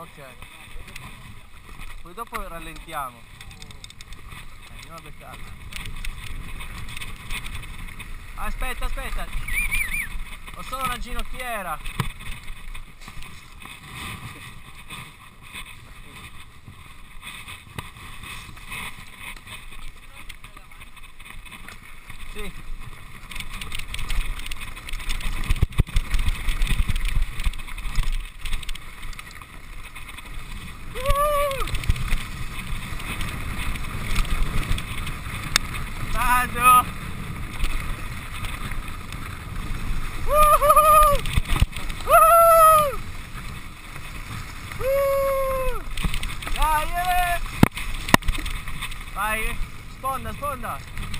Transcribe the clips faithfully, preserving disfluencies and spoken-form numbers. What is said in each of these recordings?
Ok. Poi dopo rallentiamo. Andiamo a beccarla. Aspetta, aspetta. Ho solo una ginocchiera. Sì. Vado! Dai! Eh! Vai! Sponda, sponda!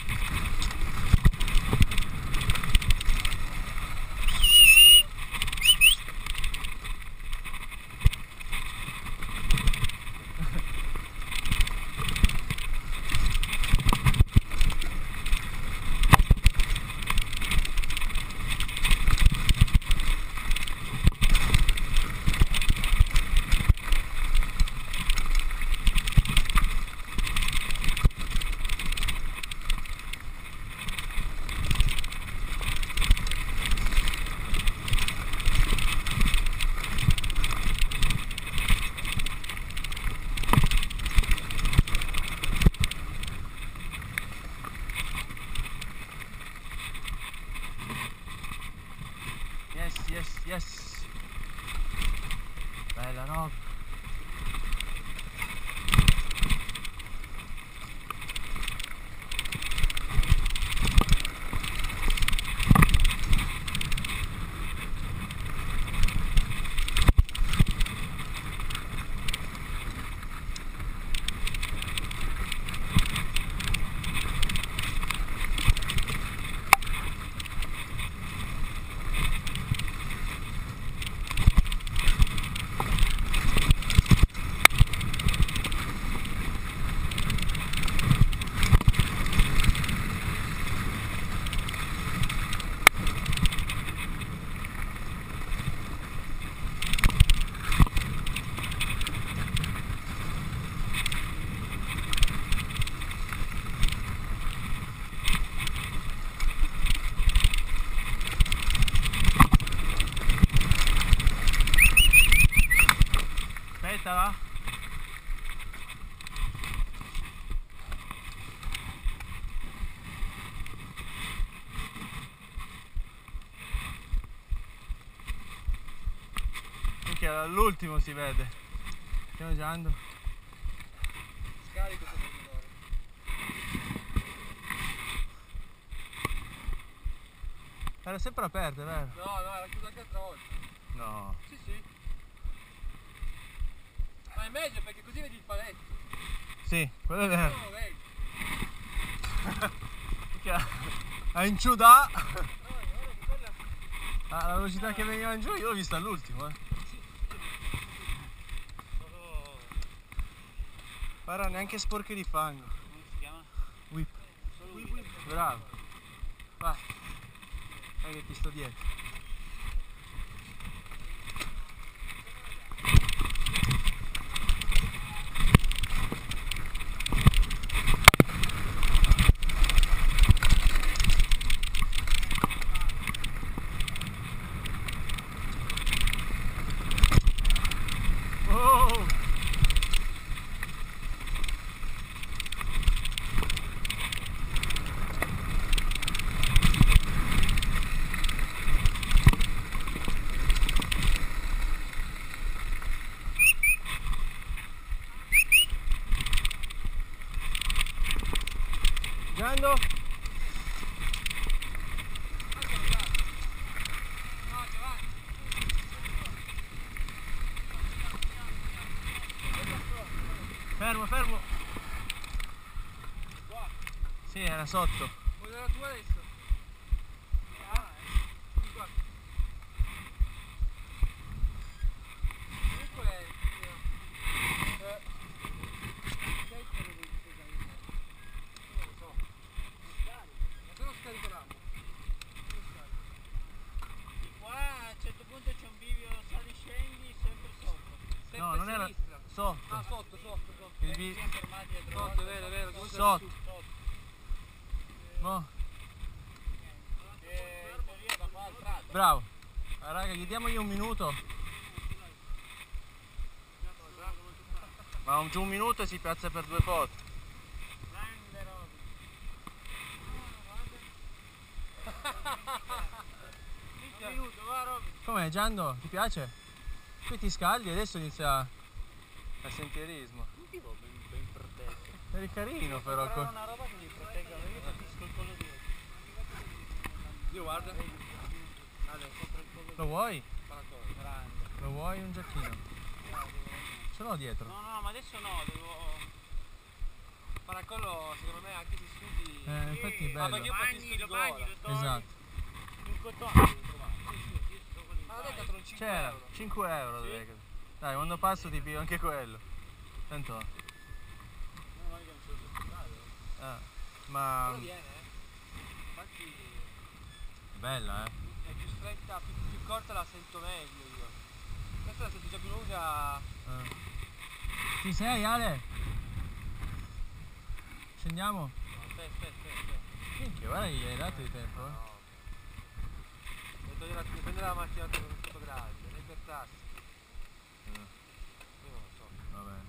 Yes, yes, yes. Bella roba. Aspetta, va? All'ultimo si vede. Stiamo usando. Scarico questo motore. Era sempre aperta, vero? No, no, era chiusa anche l'altra volta. No. Sì, sì. Ma è meglio perché così vedi il paletto. Sì, quello è vero. No, vedi. A inciudà. No, guarda che quella... Ah, la velocità che veniva in giù io l'ho vista all'ultimo, eh. Guarda, neanche sporche di fango. Come si chiama? Whip. Solo whip. whip. Bravo. Vai. Vai che ti sto dietro. Oh! Andando. Fermo, fermo. Qua. Sì, era sotto. Vuoi la tua adesso? Ah, eh. Qua. Qual è? Eh. Non lo so. Ma se lo scaricheranno. Di qua a un certo punto c'è un bivio sali scendi sempre sotto. no, non era sinistra. sotto. Ah, sotto, sotto, sotto. Il vi- Sotto, è vero, è vero. Comunque Sotto. su, sotto. Mo. Eh, in teoria da qua al prato. Bravo. Ah, raga, gli diamogli un minuto. Ma un, giù un minuto e si piazza per due foto. Grande Robin. Un minuto, va Robin. Com'è Giando? Ti piace? Qui ti scaldi e adesso inizia il sentierismo. Tipo ben, ben protetto. Eri carino però. Però co- una roba che mi protegga, io capisco il collo dietro. Io guarda. Allora, sopra il collo Lo vuoi? paracole, grande. Lo vuoi un giacchino? Ce l'ho dietro. No, no, ma adesso no, devo... Paracollo secondo me anche se studi... Eh, infatti è Ma bello. perché io patisco di gola. Esatto. Un cotone devo trovare. Ma la decathlon cinque C'era, euro. cinque euro. Sì? Dai, dai, quando passo ti piglio anche quello. Tanto. No, ma io non so se è Ah, ma Però viene, eh. Infatti bella, eh. è più stretta, più, più corta la sento meglio io. Questa la sento già più lunga. Eh. Ci sei Ale? Scendiamo? No, aspetta, aspetta, aspetta. Minchia, guarda che gli hai dato di tempo, eh. No. Devo togliere la, devo prendere la macchina fotografica, ne per tassi. Eh, Io non lo so. va bene.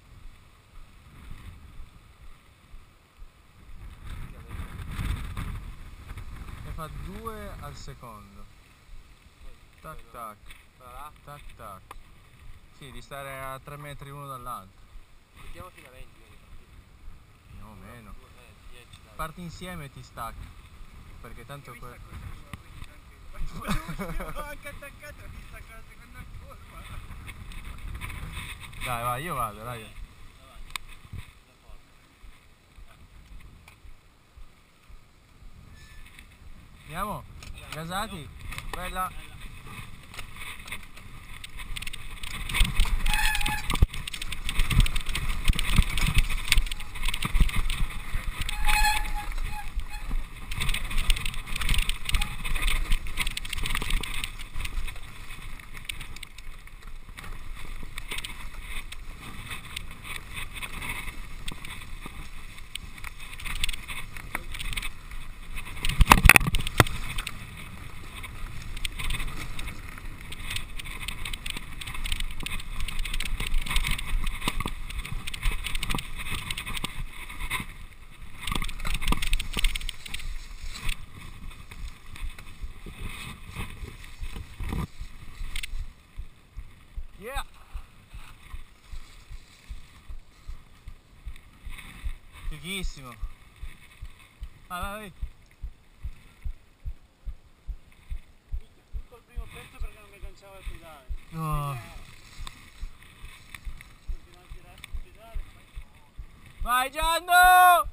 Che adesso- Ne fa due al secondo. poi- Tac poi- tac, Quella là, tac tac. Sì, di stare a tre metri uno dall'altro. mettiamo fino a venti, quindi partire. No, meno. Due, eh, dieci, dai. Parti insieme e ti stacchi. Perché tanto que- anche attaccato a distaccare la seconda forma. Dai, vai, io vado, dai. Andiamo? Gasati? Bella. Yeah! Fighissimo! Vai, vai, vai! Tutto il primo pezzo perché non mi agganciava il pedale. Oh. Continuavo a girare il pedale, poi... Vai Gianno!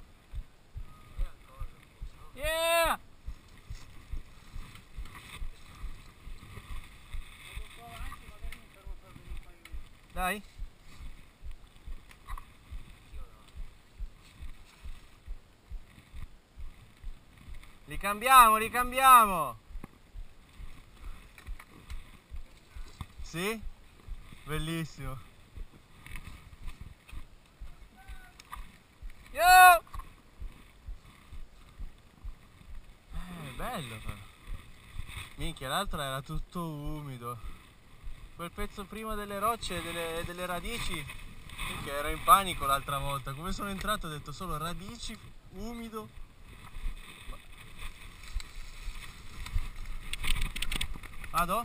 Yeah! Vado un po' avanti, magari mi fermo per vedere un paio di... Dai! Li cambiamo, li cambiamo! Sì? Bellissimo! Yo! Eh, bello però! Minchia, l'altro era tutto umido. Quel pezzo prima delle rocce e delle, delle radici, minchia, ero in panico l'altra volta. Come sono entrato ho detto solo radici, umido. Vado?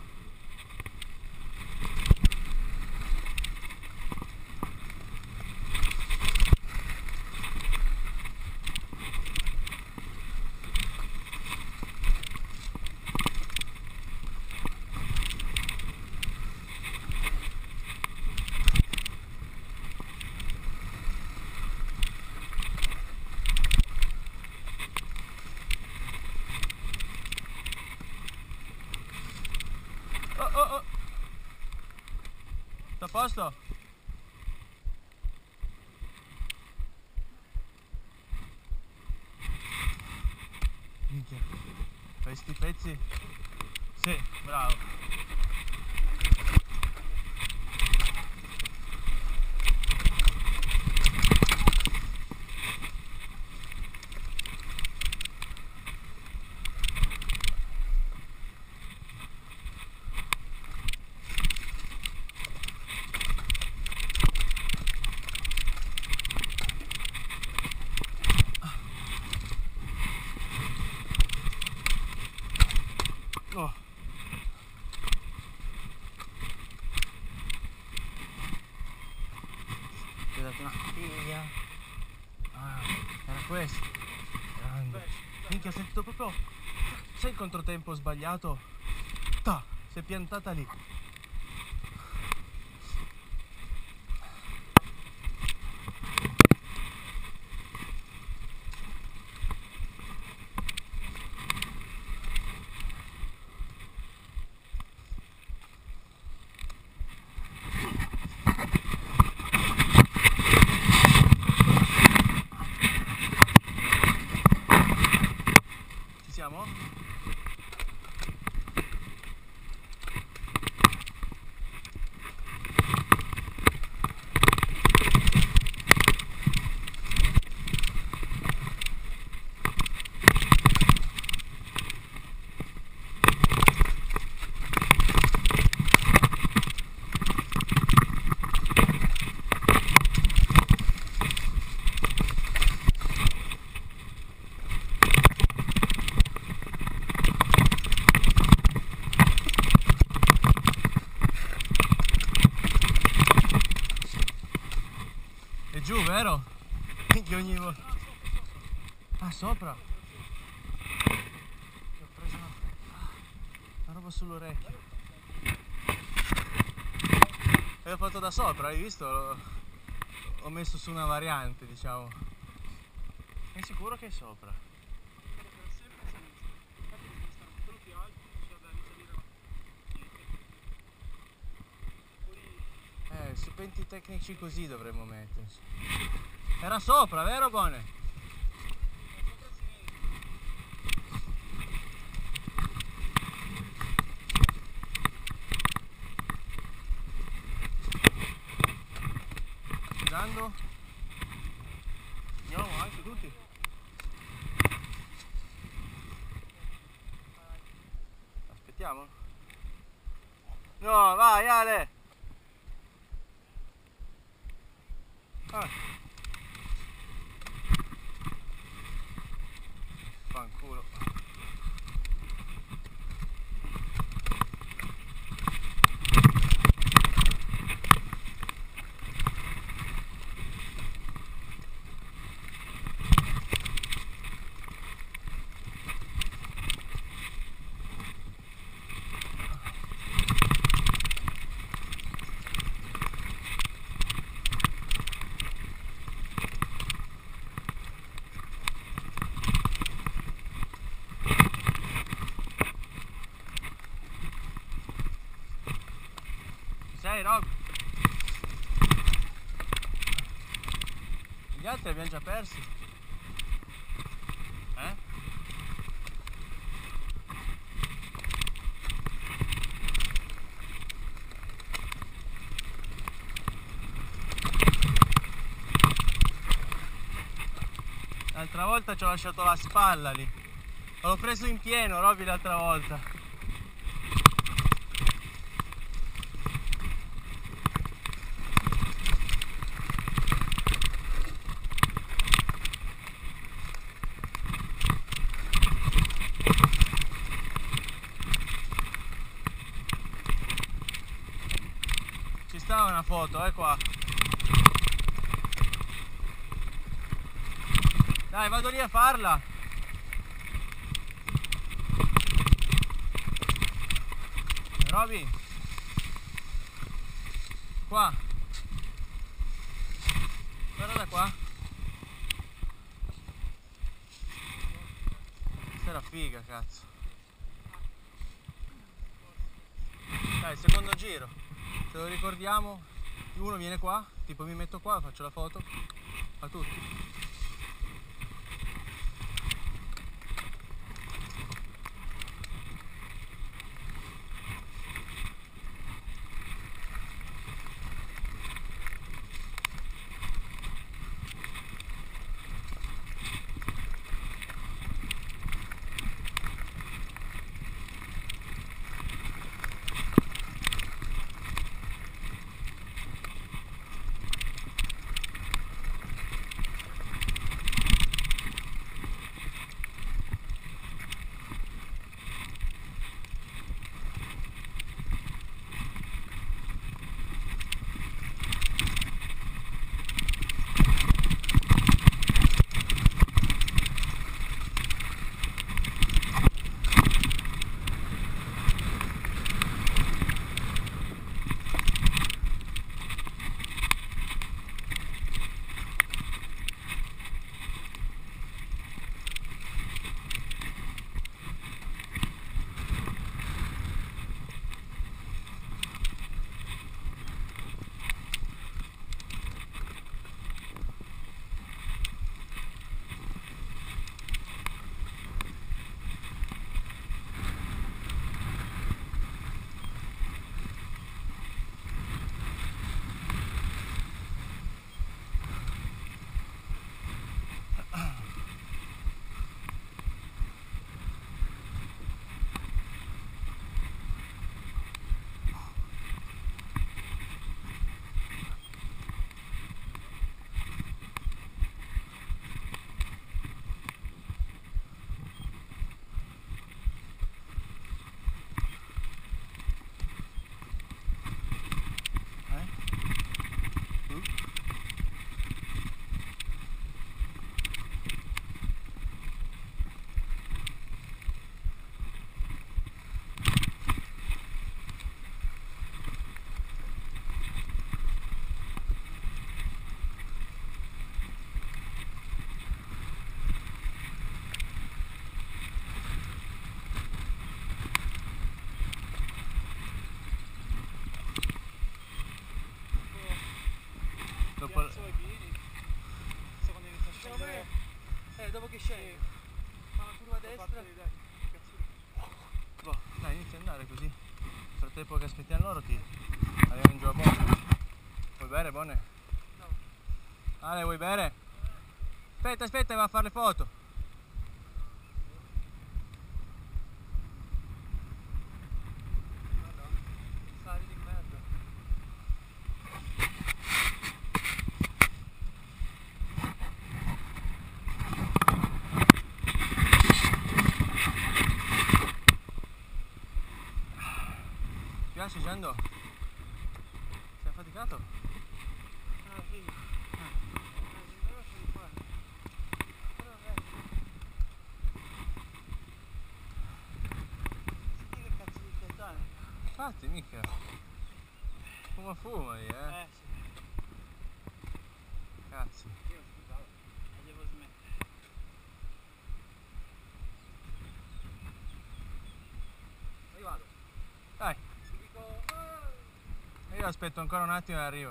Oh oh oh! Sta a posto? Minchia, questi pezzi? Sì, bravo. fatto una figlia. Ah, era questo. Grande. Minchia, ho sentito proprio. Sai il controtempo sbagliato? Ta! Si è piantata lì. Ci siamo? È giù, vero? Che ogni volta. Ah, sopra? Che ho preso una, una roba sull'orecchio. E l'ho fatto da sopra, hai visto? Ho messo su una variante, diciamo. Sei sicuro che è sopra? Eh, serpenti tecnici così dovremmo metterci. Era sopra, vero Gone? Andando? Andiamo anche tutti? Aspettiamo? No, vai Ale! Ah. Fanculo. Sei Rob? Gli altri abbiamo già persi. Eh? L'altra volta ci ho lasciato la spalla lì. L'ho preso in pieno, Robby, l'altra volta. Ci sta una foto, è qua. Dai, vado lì a farla. Robby, qua. Guarda da qua. Questa era figa, cazzo. Dai, secondo giro. Se lo ricordiamo, uno viene qua, tipo mi metto qua, faccio la foto a tutti. scende. Fa una curva a destra. Boh, dai, inizia ad andare così. Nel frattempo che aspettiamo loro ti arriviamo giù a Bonne. Vuoi bere, Bonne? No. Ale, vuoi bere? Aspetta, aspetta, va a fare le foto. Sali di merda. Ti piace, Giando? Sei affaticato? Ah, sì. Ah, però sono qua. Però adesso. Senti che cazzo di piantone. Infatti, mica. Fuma fuma lì, eh. Eh sì. Cazzo. Io scusavo. La devo smettere. Io vado. Dai, Ti dico. Ah! io aspetto ancora un attimo e arrivo.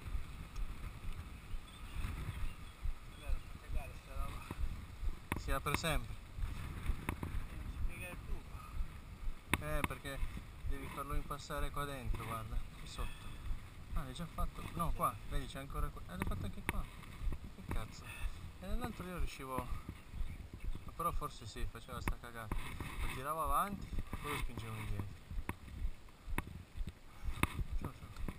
Guarda, fa cagare sta roba. Sia per sempre. Non si piega il tubo. Eh, perché devi farlo impassare qua dentro, guarda, qui sotto. Ah, l'hai già fatto? No, qua, vedi c'è ancora qua. Eh, l'hai fatto anche qua. Che cazzo. E nell'altro io riuscivo. Ma però forse sì, faceva sta cagata. Lo tiravo avanti e poi lo spingevo indietro. Ciao, ciao.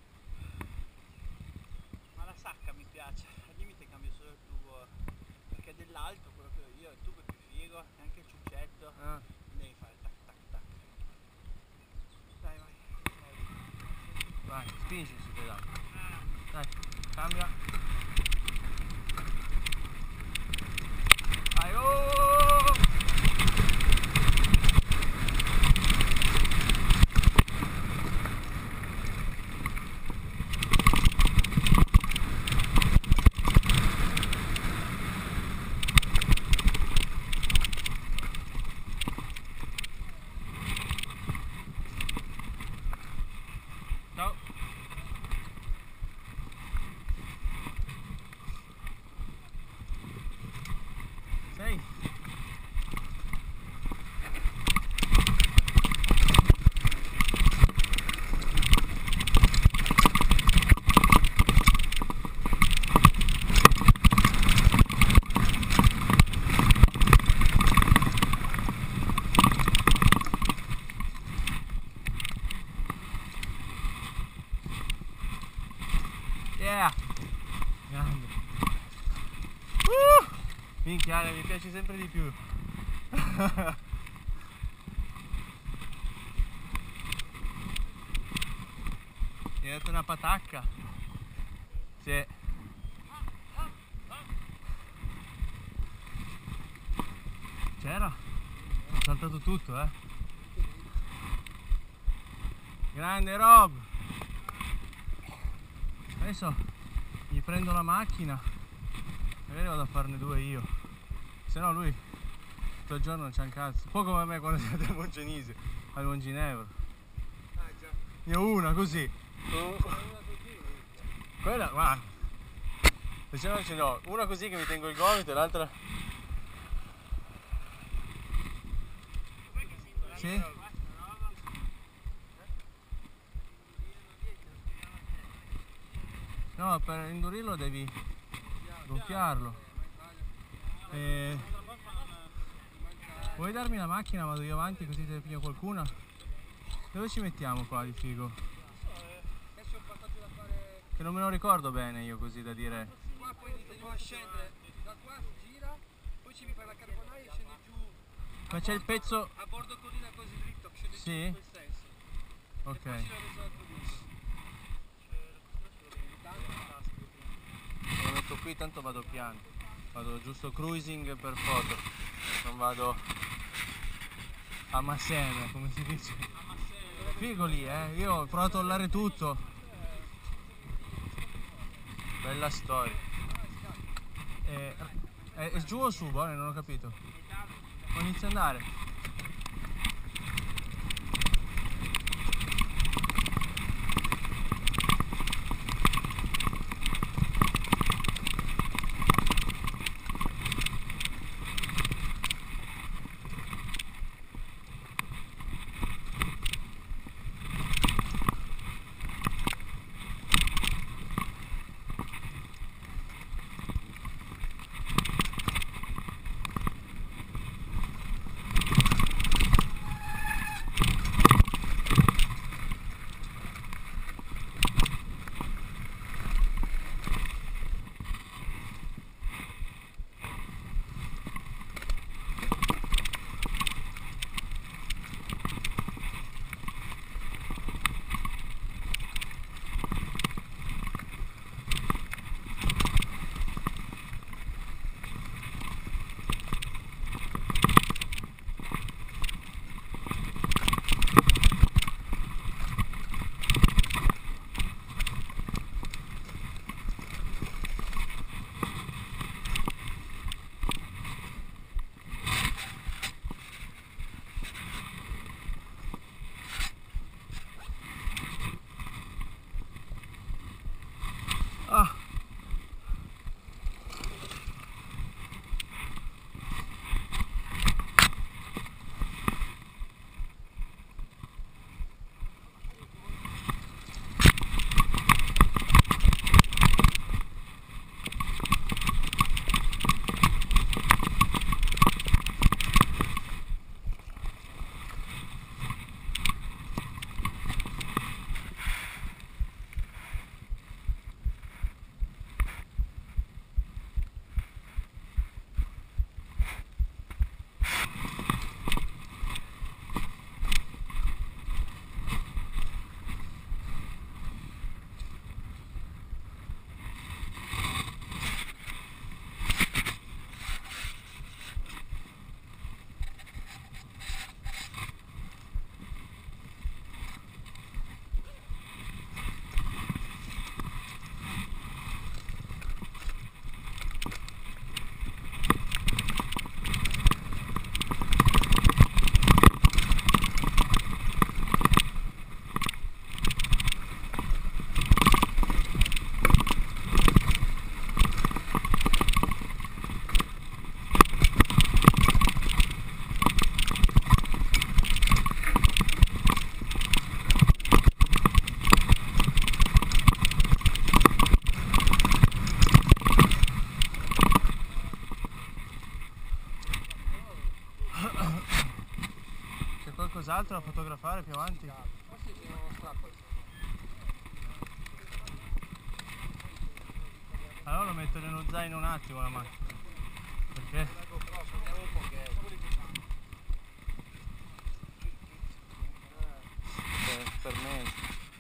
Ma la sacca mi piace, al limite cambio solo il tubo, perché dell'alto quello che ho io, il tubo è più figo, e anche il ciuccetto, Ah, devi fare tac tac tac. Dai vai. vai, spingi su pedale. Dai, cambia. Vai, oh! Ciao. Sei? Yeah! Grande! Uh! Minchia, Ale, mi piace sempre di più. Mi hai dato una patacca? Sì. C'era? Ho saltato tutto, eh. Grande Rob! Adesso gli prendo la macchina, magari vado a farne due io, se no lui tutto il giorno non c'ha un cazzo, un po' come me quando siete al Mongenese, al Monginevro. Ah già, Io ho una così, una così. quella, guarda, diciamo ce n'ho, una così che mi tengo il gomito e l'altra... Sì? No, per indurirlo devi gonfiarlo. E... Vuoi darmi la macchina? Vado io avanti così te ne piglio qualcuna? Dove ci mettiamo qua di figo? Adesso è un passaggio da fare. Che non me lo ricordo bene io così da dire. Qua poi puoi scendere, da qua gira, poi ci mi fai la carbonaia e scendi giù. Ma c'è il pezzo... A bordo collina così dritto, scende Sì? giù in quel senso. Ok. E poi ci vado sotto giù. Lo metto qui, tanto vado piano. Vado giusto cruising per foto. Non vado a massena, come si dice. Figo lì, eh. Io ho provato a tollare tutto. Bella storia. E, è, è giù o su, Bonne? Non ho capito. Inizia ad andare. altro da fotografare più avanti? Oh sì, c'è uno strappo. Allora lo metto nello zaino un attimo la macchina. Perché? Per, per me.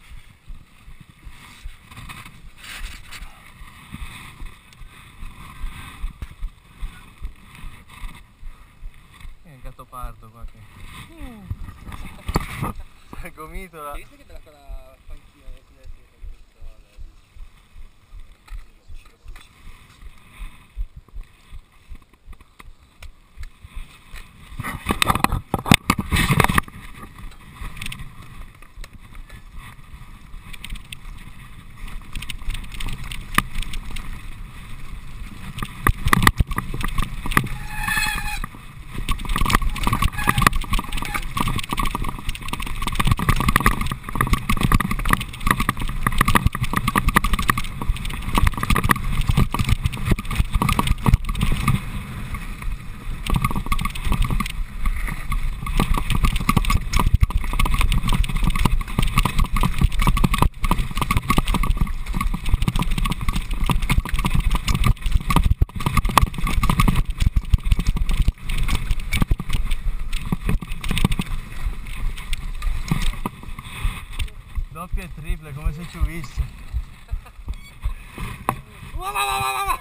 È il gatto pardo qua che. Il gomitola. Visto che bella quella panchina del filetto del sole. Doppie e triple come se ci visse. Va, va, va, va, va, va.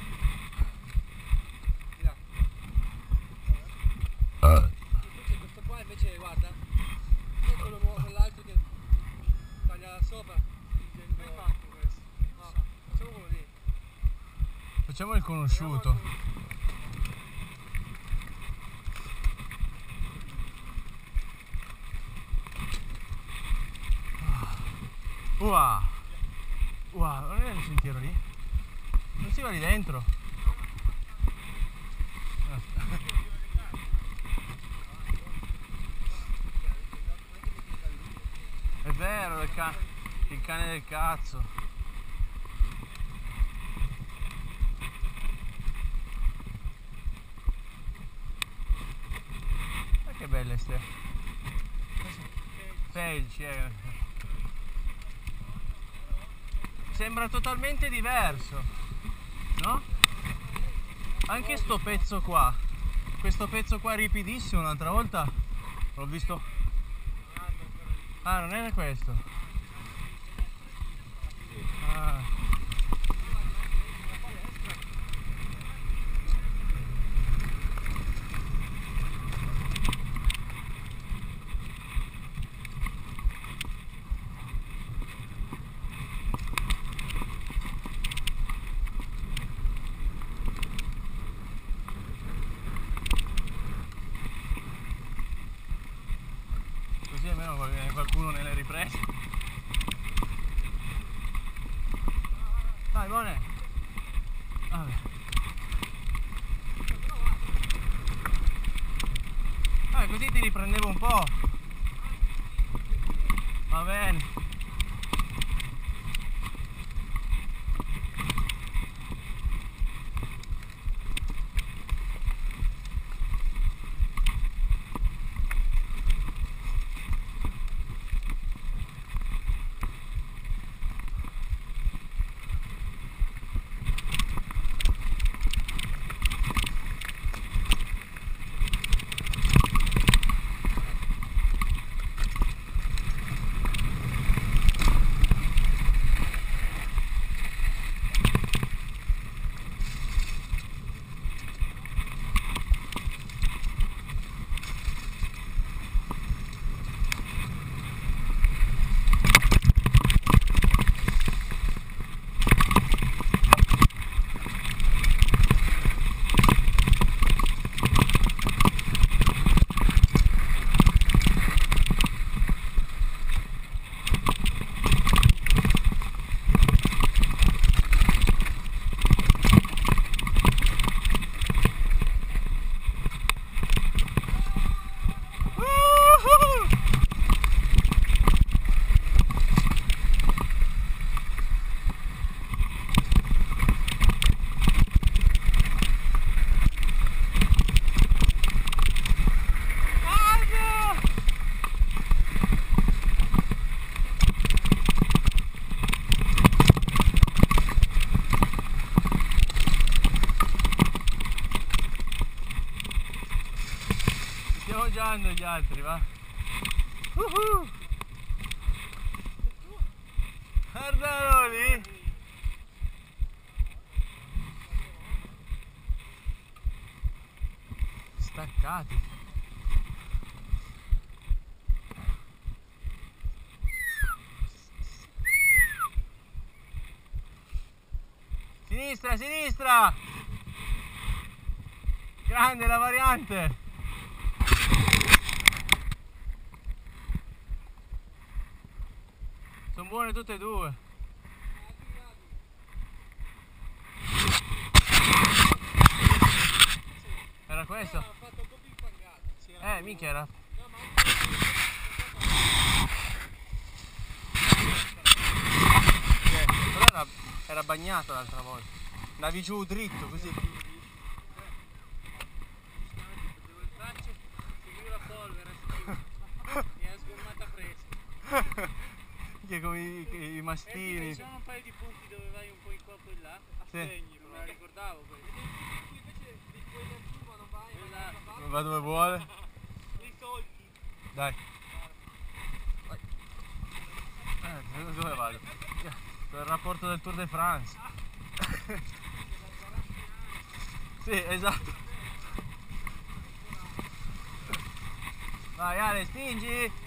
Invece questo qua invece guarda, è quello nuovo, quell'altro che taglia sopra. Hai fatto questo? No, facciamo quello lì. Facciamo il conosciuto. Wow! Wow, non è il sentiero lì? Non si va lì dentro? È vero, il, ca il cane del cazzo. Ma che belle ste. Felci, eh. Sembra totalmente diverso, no? Anche sto pezzo qua, questo pezzo qua ripidissimo, un'altra volta l'ho visto. Ah, non era questo? Ah. Così almeno qualcuno nelle riprese. Dai, buone! Vabbè. Ah, così ti riprendevo un po'. Va bene. sudando gli altri, va? Uh-huh. Guardalo lì! Staccati! Sinistra, sinistra! Grande la variante! Sono buone tutte e due. Era questo? Ho fatto un po' più impangata. Eh, minchia era. No, ma Eh, però era, era bagnato l'altra volta. Andavi giù dritto così. Devo il braccio, seguivo la polvere, mi ha sgommata fresca. Che come i, i mastini. Ci sono un paio di punti dove vai un po' in qua e poi là, a Sì. segni, non me la ricordavo quello. Invece di quello giù ma non vai, esatto. Va dove vuole. I soldi. Dai. Vai. Eh, dove vado? Il rapporto del Tour de France. Sì, esatto. Vai Ale, spingi!